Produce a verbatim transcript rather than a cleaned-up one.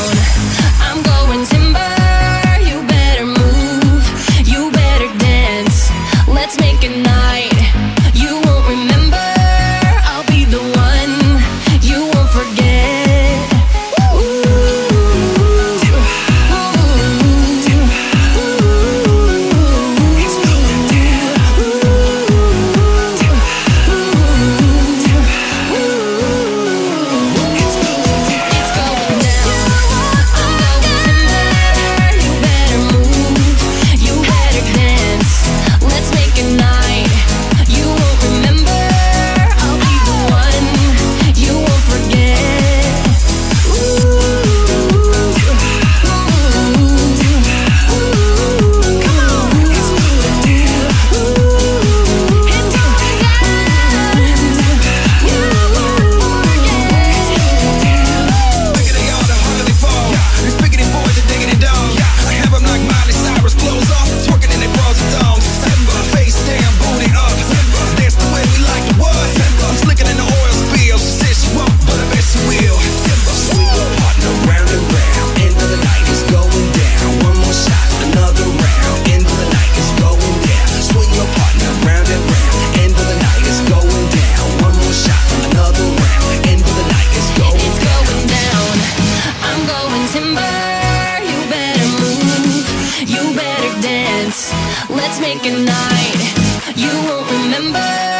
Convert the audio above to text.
down. I'm going timber. You better move. You better dance. Let's make a night you won't remember. I'll be the one you won't forget. Ooh. Let's make a night you won't remember.